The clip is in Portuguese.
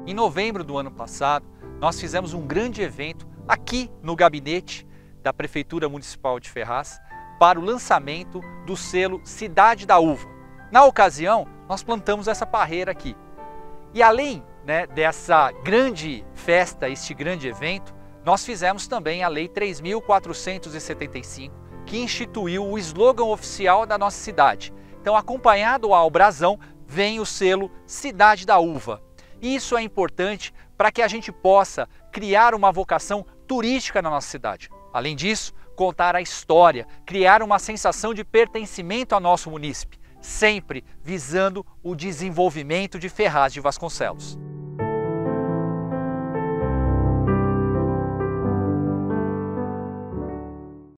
Em novembro do ano passado, nós fizemos um grande evento aqui no gabinete da Prefeitura Municipal de Ferraz para o lançamento do selo Cidade da Uva. Na ocasião, nós plantamos essa parreira aqui. E além dessa grande festa, este grande evento, nós fizemos também a Lei 3.475, que instituiu o slogan oficial da nossa cidade. Então, acompanhado ao brasão, vem o selo Cidade da Uva. E isso é importante para que a gente possa criar uma vocação turística na nossa cidade. Além disso, contar a história, criar uma sensação de pertencimento ao nosso munícipe, sempre visando o desenvolvimento de Ferraz de Vasconcelos.